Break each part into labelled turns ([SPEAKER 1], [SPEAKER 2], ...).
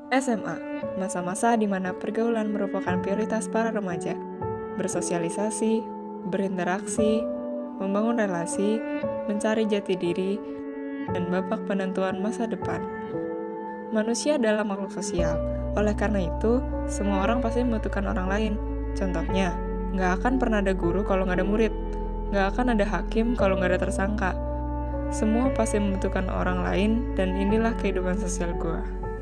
[SPEAKER 1] SMA, masa-masa di mana pergaulan merupakan prioritas para remaja. Bersosialisasi, berinteraksi, membangun relasi, mencari jati diri, dan babak penentuan masa depan. Manusia adalah makhluk sosial, oleh karena itu, semua orang pasti membutuhkan orang lain. Contohnya, nggak akan pernah ada guru kalau nggak ada murid, nggak akan ada hakim kalau nggak ada tersangka. Semua pasti membutuhkan orang lain, dan inilah kehidupan sosial gue.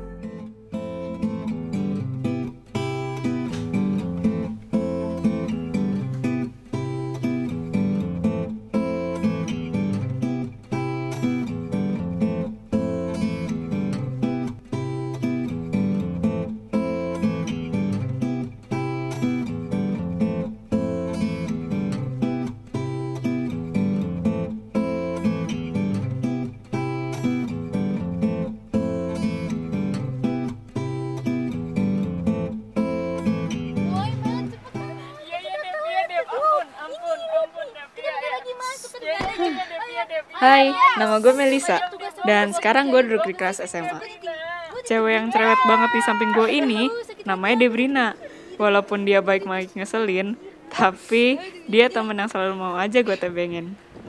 [SPEAKER 1] Hai, nama gue Melisa, dan sekarang gue duduk di kelas SMA. Cewek yang cerewet banget di samping gue ini, namanya Debrina. Walaupun dia baik-baik ngeselin, tapi dia temen yang selalu mau aja gue tebengin.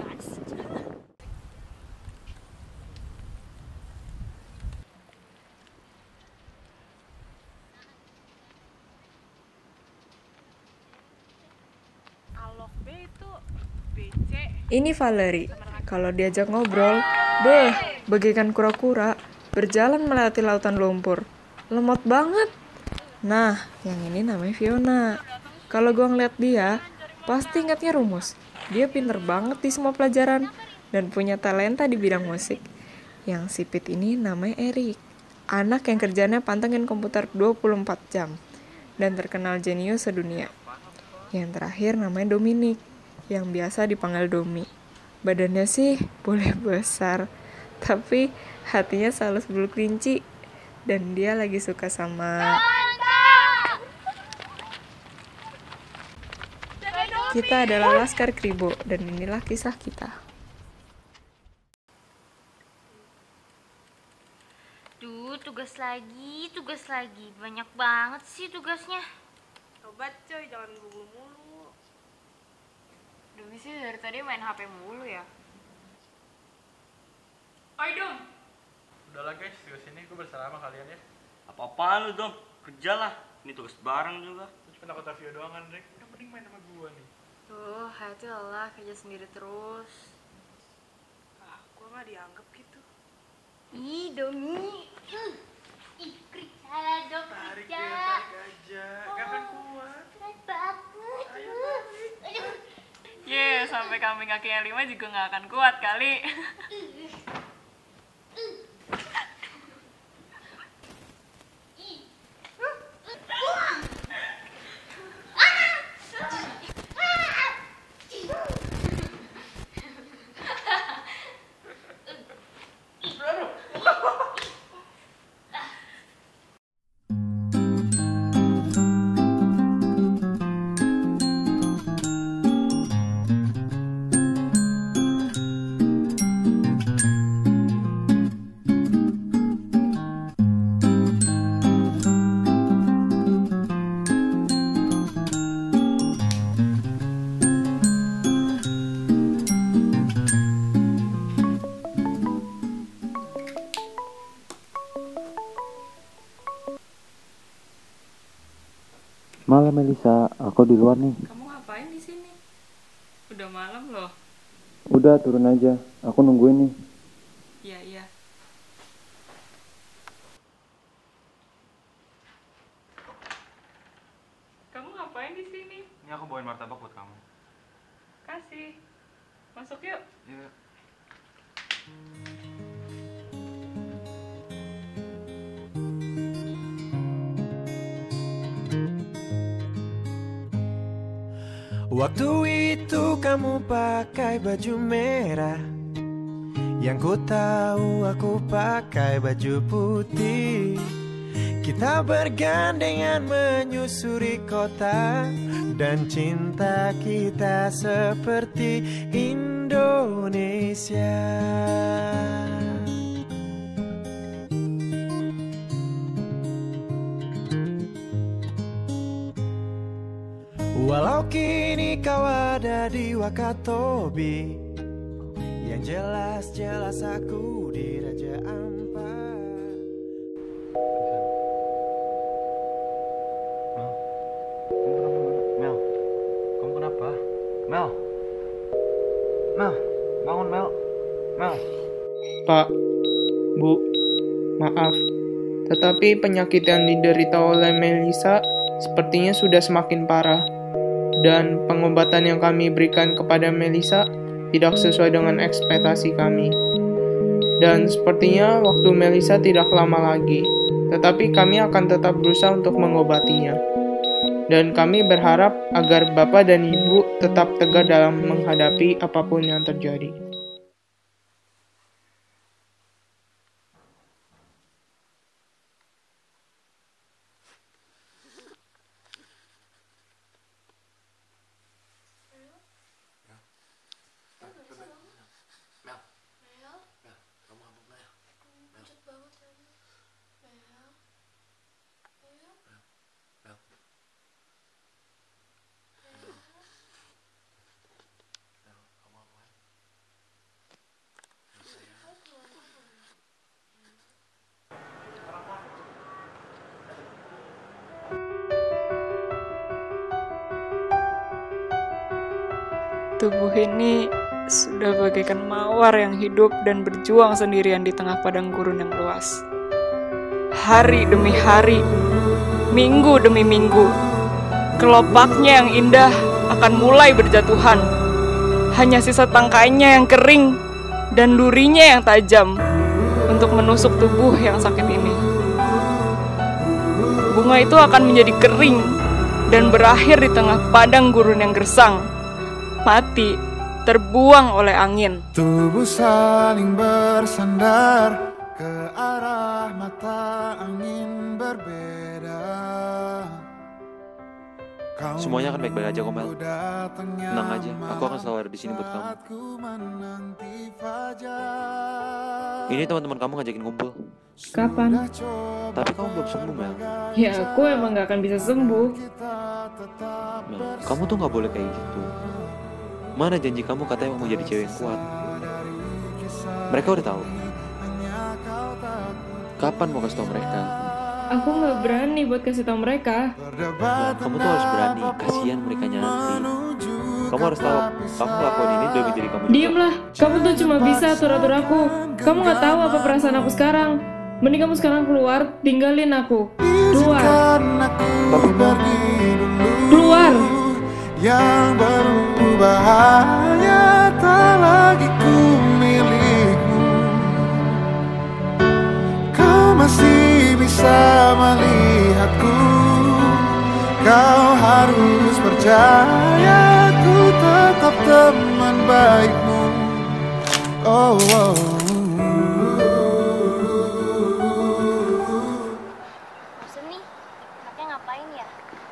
[SPEAKER 1] Ini Valerie. Kalau diajak ngobrol, bagaikan kura-kura, berjalan melewati lautan lumpur. Lemot banget. Nah, yang ini namanya Fiona. Kalau gue ngeliat dia, pasti ingatnya rumus. Dia pinter banget di semua pelajaran, dan punya talenta di bidang musik. Yang sipit ini namanya Eric. Anak yang kerjanya pantengin komputer 24 jam, dan terkenal jenius sedunia. Yang terakhir namanya Dominic, yang biasa dipanggil Domi. Badannya sih boleh besar, tapi hatinya selalu sebelum kelinci. Dan dia lagi suka sama... Kita adalah Laskar Kribo, dan inilah kisah kita.
[SPEAKER 2] Tugas lagi. Banyak banget sih tugasnya.
[SPEAKER 3] Tobat coy, jangan buru mulu.
[SPEAKER 1] Domi sih dari tadi main HP mulu ya.
[SPEAKER 3] Oi Dom.
[SPEAKER 4] Udahlah guys, tugas ini gue bersalah sama kalian ya.
[SPEAKER 5] Apa-apaan lu Dom? Kerja lah, ini tugas bareng juga.
[SPEAKER 4] Gue cuma takut Tavio doang kan, Rick. Yang penting main sama gue nih.
[SPEAKER 1] Tuh, hati lelah kerja sendiri terus.
[SPEAKER 3] Gue gak dianggap gitu.
[SPEAKER 2] Ih, Domi. Kerja dong,
[SPEAKER 4] Tarik
[SPEAKER 2] kerja.
[SPEAKER 4] ya, tarik aja. Gak akan kuat.
[SPEAKER 2] Keren banget.
[SPEAKER 4] Ayo tarik.
[SPEAKER 1] Sampai kambing kakinya 5 juga gak akan kuat kali.
[SPEAKER 6] Malam Melisa, aku di luar nih.
[SPEAKER 1] Kamu ngapain di sini? Udah malam loh.
[SPEAKER 6] Udah turun aja, aku nungguin nih.
[SPEAKER 1] Iya. Kamu ngapain di sini?
[SPEAKER 4] Ini aku bawain martabak buat kamu.
[SPEAKER 1] Kasih. Masuk yuk.
[SPEAKER 4] Iya.
[SPEAKER 7] Waktu itu kamu pakai baju merah, yang ku tahu aku pakai baju putih. Kita bergandengan menyusuri kota, dan cinta kita seperti Indonesia. Walau kini kau ada di Wakatobi, yang jelas-jelas aku di Raja Ampat.
[SPEAKER 6] Mel, kamu kenapa? Mel, bangun Mel.
[SPEAKER 8] Pak, Bu, maaf. Tetapi penyakit yang diderita oleh Melisa sepertinya sudah semakin parah. Dan pengobatan yang kami berikan kepada Melisa tidak sesuai dengan ekspektasi kami. Dan sepertinya waktu Melisa tidak lama lagi. Tetapi kami akan tetap berusaha untuk mengobatinya. Dan kami berharap agar Bapak dan Ibu tetap tegar dalam menghadapi apapun yang terjadi.
[SPEAKER 1] Tubuh ini sudah bagaikan mawar yang hidup dan berjuang sendirian di tengah padang gurun yang luas. Hari demi hari, minggu demi minggu, kelopaknya yang indah akan mulai berjatuhan. Hanya sisa tangkainya yang kering dan durinya yang tajam untuk menusuk tubuh yang sakit ini. Bunga itu akan menjadi kering dan berakhir di tengah padang gurun yang gersang. Mati, terbuang oleh angin.
[SPEAKER 7] Tubuh saling bersandar ke arah mata angin berbeda.
[SPEAKER 6] Semuanya akan baik-baik aja kok Mel. Tenang aja, aku akan selalu ada di sini buat kamu. Ini teman-teman kamu ngajakin kumpul.
[SPEAKER 1] Kapan?
[SPEAKER 6] Tapi kamu belum sembuh Mel.
[SPEAKER 1] Ya aku emang gak akan bisa sembuh.
[SPEAKER 6] Mel, kamu tuh gak boleh kayak gitu. Mana janji kamu katanya mau jadi cewek yang kuat. Mereka udah tahu. Kapan mau kasih tau mereka?
[SPEAKER 1] Aku gak berani buat kasih tau mereka.
[SPEAKER 6] Nah, kamu tuh harus berani, kasihan mereka nanti. Kamu harus tahu, kamu ngelakuin ini demi diri kamu juga.
[SPEAKER 1] Diamlah, kamu tuh cuma bisa atur-atur aku. Kamu gak tahu apa perasaan aku sekarang. Mending kamu sekarang keluar, tinggalin aku. Keluar. Keluar.
[SPEAKER 7] Yang berubah hanya tak lagi ku milikmu. Kau masih bisa melihatku. Kau harus percaya ku tetap teman baikmu. Oh, oh.
[SPEAKER 2] Bosen nih, anaknya ngapain ya?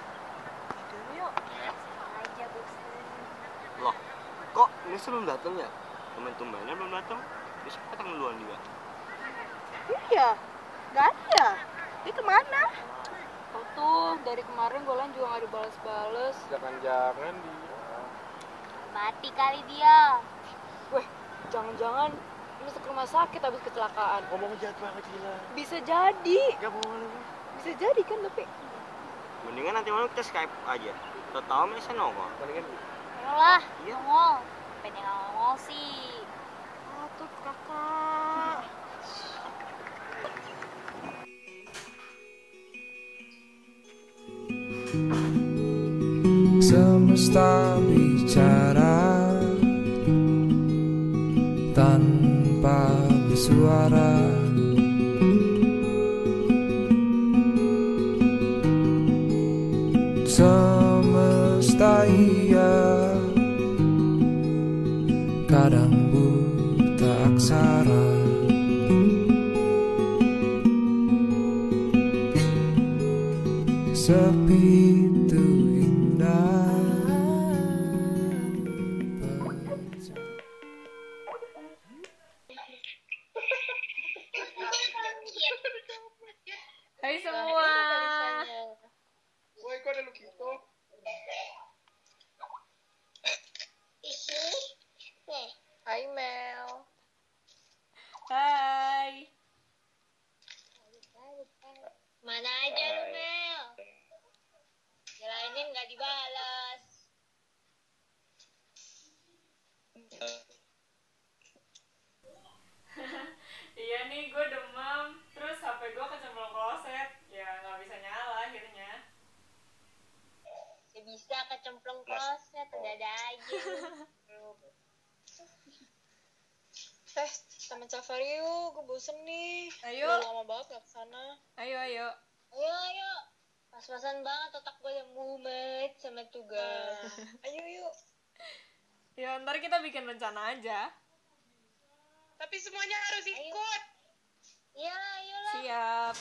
[SPEAKER 2] Aja bosen.
[SPEAKER 5] Loh, kok ini belum datang ya? Temen-temennya belum datang. Besok datang duluan juga.
[SPEAKER 3] Iya, gak ada ya? Dia kemana?
[SPEAKER 1] Oh tuh, dari kemarin Golan juga gak dibales-bales.
[SPEAKER 4] Jangan-jangan dia.
[SPEAKER 2] Mati kali dia.
[SPEAKER 1] Weh, jangan-jangan masuk ke rumah sakit habis kecelakaan.
[SPEAKER 5] Ngomong jahat banget gila.
[SPEAKER 1] Bisa jadi.
[SPEAKER 5] Gak boleh.
[SPEAKER 1] Bisa jadi kan tapi.
[SPEAKER 5] Mendingan nanti malam kita Skype aja. Tahu Melisa nongol.
[SPEAKER 2] Ayolah, nongol. Pengen yang nongol sih.
[SPEAKER 1] Tuh kakak.
[SPEAKER 7] Semesta bicara tanpa bersuara. Semesta iya kadang buta aksara. Sepi itu indah.
[SPEAKER 1] Hai semua.
[SPEAKER 3] Woi, kok ada lu gitu? Hai Mel.
[SPEAKER 1] Hai.
[SPEAKER 2] Mana aja lu, Mel? Jalanin nggak dibalas.
[SPEAKER 1] Iya nih, gue demam. Terus HP gue kecemplung kloset. Ya nggak bisa nyala akhirnya.
[SPEAKER 2] Ya bisa kecemplung kloset, ada aja.
[SPEAKER 3] Taman safari yuk, gue bosen nih.
[SPEAKER 1] Ayo.
[SPEAKER 3] Udah lama banget gak kesana.
[SPEAKER 1] Ayo.
[SPEAKER 2] Ayo. Pas-pasan banget otak gue udah mumet sama tugas.
[SPEAKER 3] Ayo yuk.
[SPEAKER 1] Ya ntar kita bikin rencana aja.
[SPEAKER 3] Tapi semuanya harus ikut.
[SPEAKER 2] Iya, ayolah.
[SPEAKER 1] Siap.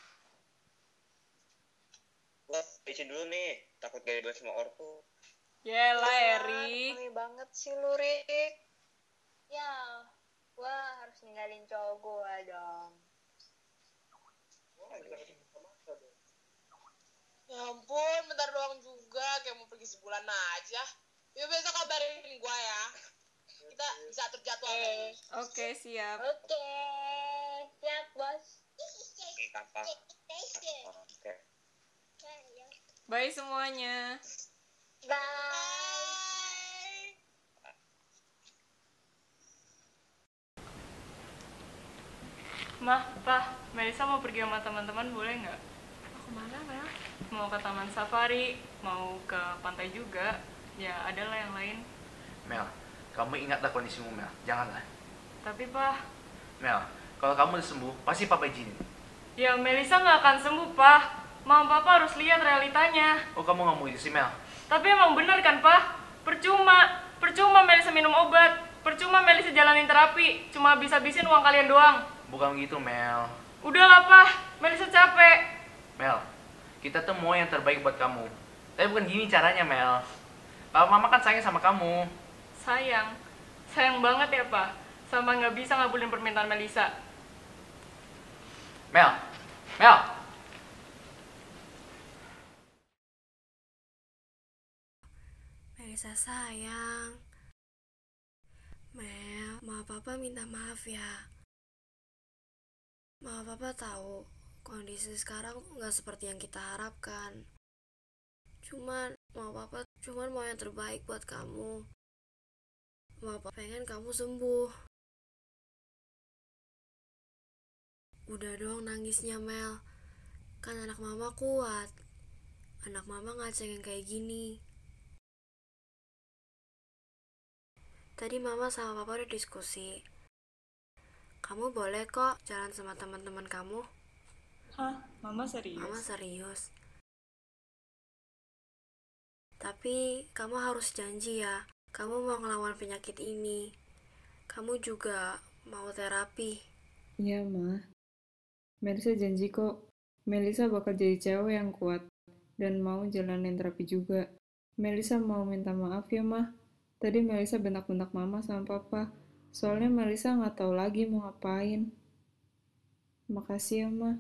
[SPEAKER 5] Gua izin dulu nih, takut gak dibalas sama ortu.
[SPEAKER 1] Yelah, Erik.
[SPEAKER 3] Aneh banget sih lu, Rik.
[SPEAKER 2] Ya, gue harus ninggalin cowok gue dong.
[SPEAKER 3] Ya ampun, bentar doang juga, kayak mau pergi sebulan aja. Yuk besok kabarin gue ya. Kita bisa terjadwal.
[SPEAKER 1] Oke, siap.
[SPEAKER 2] Oke, siap bos.
[SPEAKER 5] Gampang. Oke.
[SPEAKER 1] Bye semuanya.
[SPEAKER 2] Bye.
[SPEAKER 1] Mah, Pah, Melisa mau pergi sama teman-teman boleh nggak?
[SPEAKER 3] Kemana, Mel?
[SPEAKER 1] Mau ke taman safari, mau ke pantai juga. Ya, ada lah yang lain.
[SPEAKER 4] Mel, kamu ingatlah kondisimu Mel, janganlah.
[SPEAKER 1] Tapi Pah,
[SPEAKER 4] Mel, kalau kamu udah sembuh, pasti papa izinin.
[SPEAKER 1] ya Melisa nggak akan sembuh, Pah. Mama Papa harus lihat realitanya.
[SPEAKER 4] Oh kamu nggak mau gitu sih Mel?
[SPEAKER 1] Tapi emang bener kan, Pah? Percuma Melisa minum obat. Percuma Melisa jalanin terapi. Cuma habis-habisin uang kalian doang.
[SPEAKER 4] Bukan gitu Mel.
[SPEAKER 1] Udahlah, Pah. Melisa capek.
[SPEAKER 4] Mel, kita tuh mau yang terbaik buat kamu. Tapi bukan gini caranya Mel. Papa mama kan sayang sama kamu.
[SPEAKER 1] Sayang banget ya, Pah. Sama nggak bisa ngabulin permintaan Melisa.
[SPEAKER 4] Mel.
[SPEAKER 9] Melisa sayang. Mel, Mama Papa minta maaf ya. Mama Papa tahu kondisi sekarang nggak seperti yang kita harapkan. Mama Papa mau yang terbaik buat kamu. Mama Papa pengen kamu sembuh. Udah dong nangisnya, Mel. Kan anak Mama kuat. Anak Mama nggak cengeng kayak gini. Tadi Mama sama Papa udah diskusi. Kamu boleh kok jalan sama teman-teman kamu.
[SPEAKER 1] Hah? Mama serius?
[SPEAKER 9] Mama serius. Tapi kamu harus janji ya. Kamu mau ngelawan penyakit ini. Kamu juga mau terapi.
[SPEAKER 1] Iya, Ma. Melisa janji kok. Melisa bakal jadi cewek yang kuat. Dan mau jalanin terapi juga. Melisa mau minta maaf ya, Ma. Tadi Melisa bentak-bentak Mama sama Papa. Soalnya Melisa nggak tahu lagi mau ngapain. Makasih ya, Ma.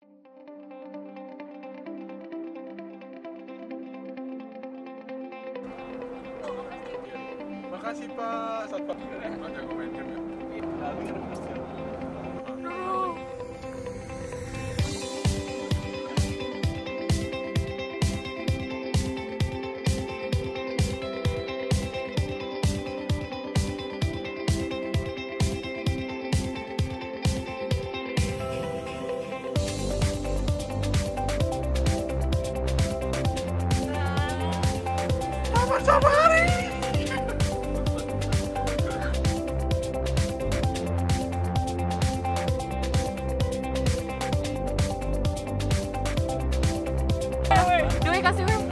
[SPEAKER 10] Makasih Pak, Satpam. Ada komen ya.
[SPEAKER 1] Doi kasih Wim.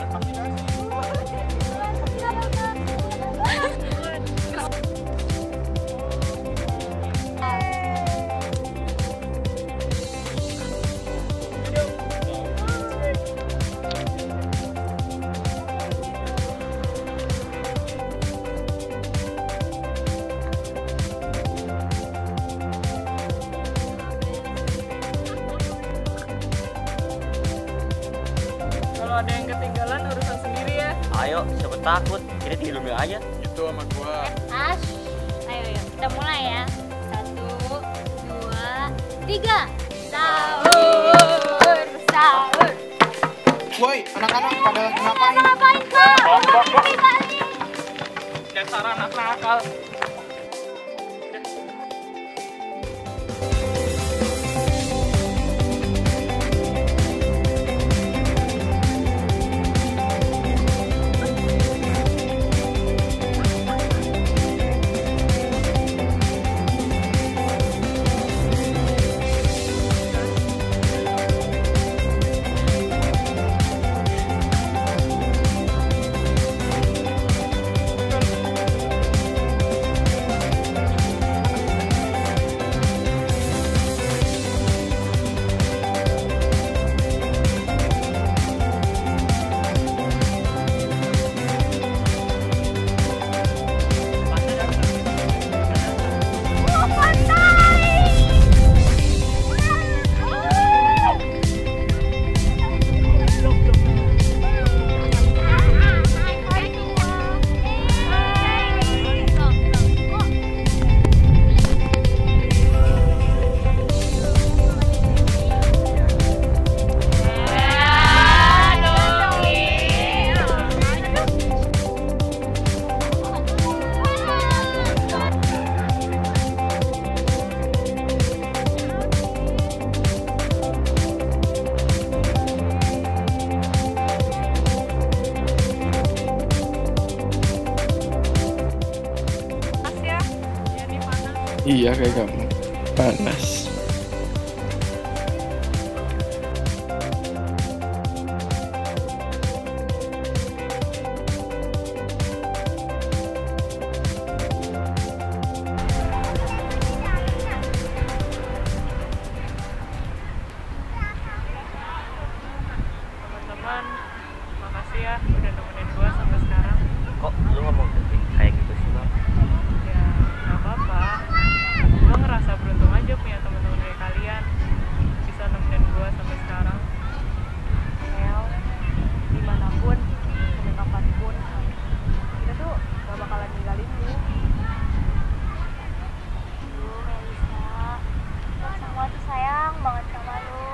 [SPEAKER 1] Kalau ada yang ketinggalan urusan sendiri ya.
[SPEAKER 5] Ayo, siapa takut? Kita tinggal dulu aja.
[SPEAKER 10] Itu sama gua.
[SPEAKER 2] Ash, ayo.
[SPEAKER 11] Kita mulai ya. 1, 2, 3. Sahur, sahur.
[SPEAKER 8] Woi, anak-anak pada lagi ngapain?
[SPEAKER 11] Ngapain, Pak? Balik.
[SPEAKER 4] Dasar anak nakal.
[SPEAKER 8] Iya kayak kamu. Panas.
[SPEAKER 1] Teman-teman, makasih ya udah nemenin gua sampai sekarang.
[SPEAKER 5] Kok lu ngomong kayak gitu sih, Bang?
[SPEAKER 1] Ya, nggak apa-apa. Gua ngerasa beruntung aja punya teman-teman kayak kalian. Bisa nemenin gua sampai sekarang.
[SPEAKER 12] Mel, dimanapun, sampai kapanpun, kita tuh gak bakalan ninggalin lu.
[SPEAKER 11] Aduh, Melisa. Kita semua tuh sayang banget sama lu.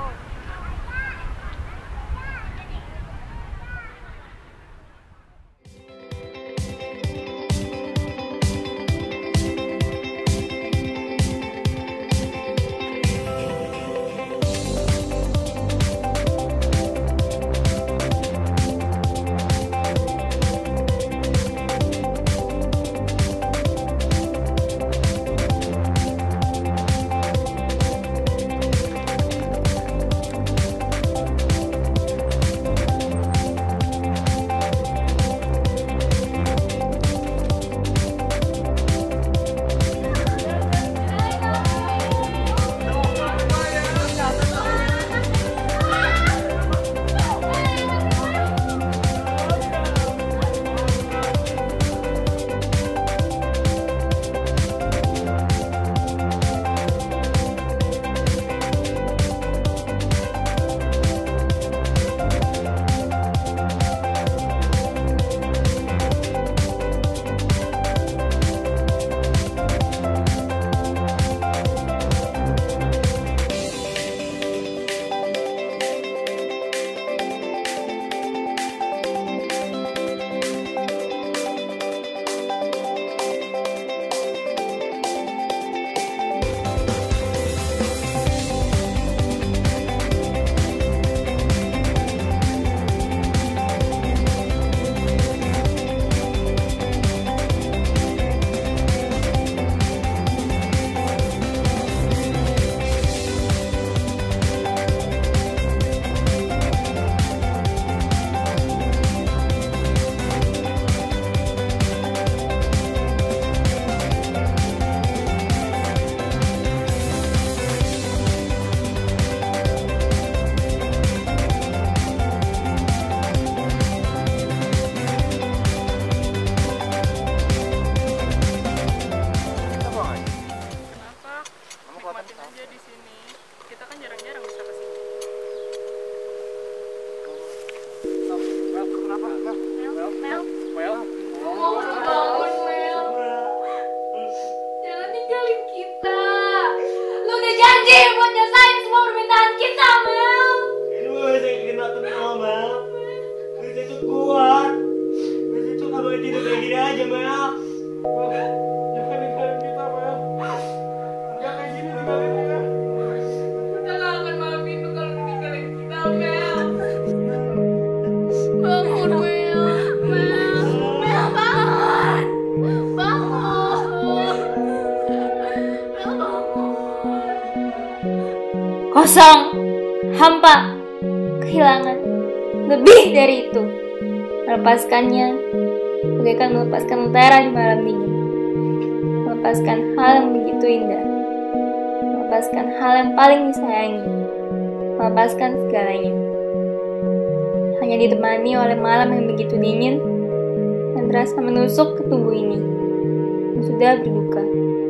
[SPEAKER 11] kosong, hampa, kehilangan. Lebih dari itu, melepaskannya bagaikan melepaskan lentera di malam dingin. Melepaskan hal yang begitu indah, melepaskan hal yang paling disayangi, melepaskan segalanya. Hanya ditemani oleh malam yang begitu dingin dan terasa menusuk ke tubuh ini yang sudah berduka.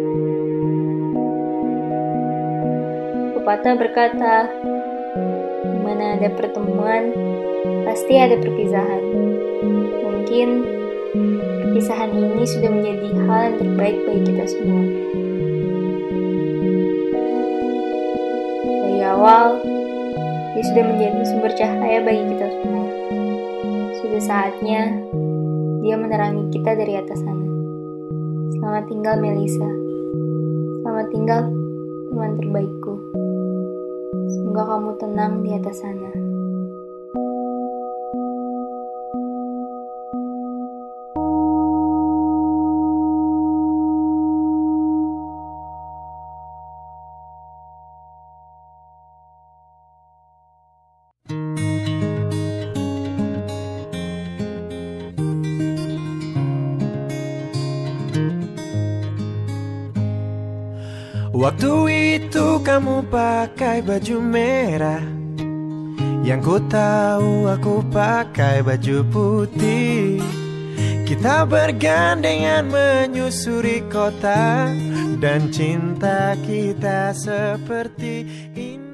[SPEAKER 11] Pepatah berkata, di mana ada pertemuan, pasti ada perpisahan. Mungkin perpisahan ini sudah menjadi hal yang terbaik bagi kita semua. Dari awal, dia sudah menjadi sumber cahaya bagi kita semua. Sudah saatnya dia menerangi kita dari atas sana. Selamat tinggal Melisa. Selamat tinggal teman terbaikku. Semoga kamu tenang di atas sana.
[SPEAKER 7] Waktu itu kamu pakai baju merah, yang ku tahu aku pakai baju putih. Kita bergandengan menyusuri kota, dan cinta kita seperti ini.